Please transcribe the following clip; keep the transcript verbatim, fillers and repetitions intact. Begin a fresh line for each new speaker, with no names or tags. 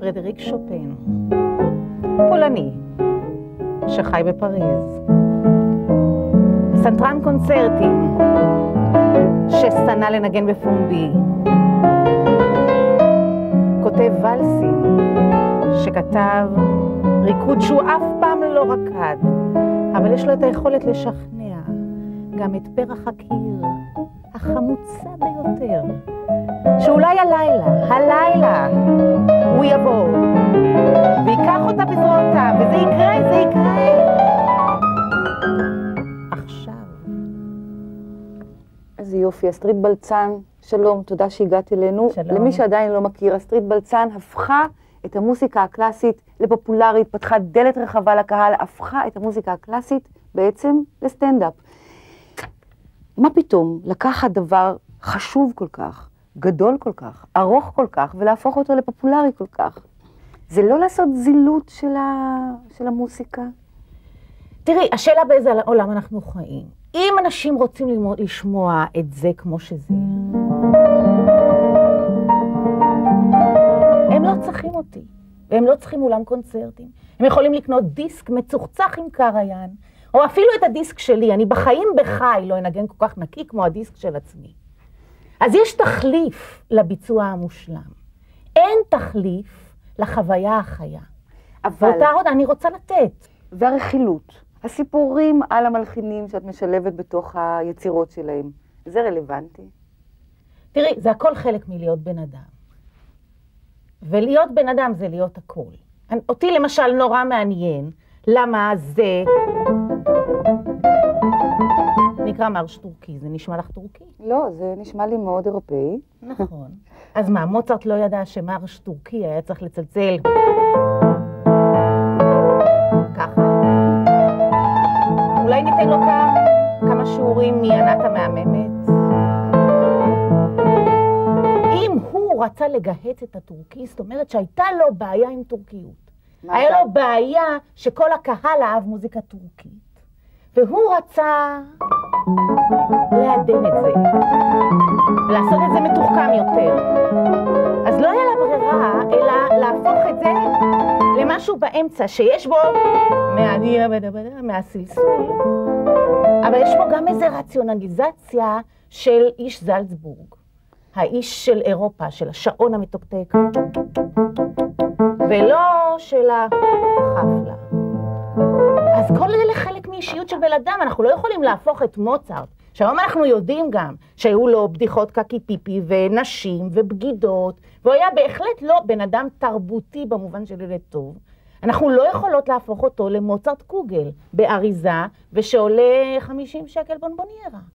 פרדריק שופן, פולני, שחי בפריז. סנטרן קונצרטים, ששנא לנגן בפומבי. כותב ולסים, שכתב ריקוד שהוא אף פעם לא רקד, אבל יש לו את היכולת לשכנע גם את פרח הקיר החמוצה ביותר, שאולי הלילה, הלילה, הוא יבוא ויקח אותה בזרועותיו, וזה יקרה, זה יקרה עכשיו.
איזה יופי, אסטרית בלצן, שלום, תודה שהגעת אלינו.
שלום.
למי שעדיין לא מכיר, אסטרית בלצן הפכה את המוסיקה הקלאסית לפופולרית, פתחה דלת רחבה לקהל, הפכה את המוזיקה הקלאסית בעצם לסטנדאפ. מה פתאום לקחת דבר חשוב כל כך, גדול כל כך, ארוך כל כך, ולהפוך אותו לפופולרי כל כך? זה לא לעשות זילות של, ה... של המוסיקה?
תראי, השאלה באיזה עולם אנחנו חיים. אם אנשים רוצים ללמוד, לשמוע את זה כמו שזה, הם לא צריכים אותי, והם לא צריכים אולם קונצרטים. הם יכולים לקנות דיסק מצוחצח עם קריין, או אפילו את הדיסק שלי. אני בחיים בחי לא אנגן כל כך נקי כמו הדיסק של עצמי. אז יש תחליף לביצוע המושלם. אין תחליף לחוויה החיה. אבל ואותה עוד אני רוצה לתת.
והרכילות, הסיפורים על המלחינים שאת משלבת בתוך היצירות שלהם, זה רלוונטי?
תראי, זה הכל חלק מלהיות בן אדם. ולהיות בן אדם זה להיות הכל. אותי למשל נורא מעניין, למה זה נקרא מרש טורקי. זה נשמע לך טורקי?
לא, זה נשמע לי מאוד אירופאי.
נכון. אז מה, מוצרט לא ידע שמרש טורקי היה צריך לצלצל ככה? אולי ניתן לו כמה, כמה שיעורים מענת המהממת? אם הוא רצה לגהץ את הטורקי, זאת אומרת שהייתה לו בעיה עם טורקיות. היה לו בעיה שכל הקהל אהב מוזיקה טורקית. והוא רצה לעדן את זה, לעשות את זה מתוחכם יותר. אז לא היה לה ברירה, אלא להפוך את זה למשהו באמצע, שיש בו מהניע בדבדה, מהסלסול. אבל יש בו גם איזו רציונליזציה של איש זלצבורג. האיש של אירופה, של השעון המתוקתק. ולא של החפלה. אז כל אלה חלק מאישיות של בן אדם, אנחנו לא יכולים להפוך את מוצרט, שהיום אנחנו יודעים גם שהיו לו בדיחות קקי פיפי ונשים ובגידות, והוא היה בהחלט לא בן אדם תרבותי במובן של ילד טוב. אנחנו לא יכולות להפוך אותו למוצרט קוגל באריזה, ושעולה חמישים שקל בונבוניירה.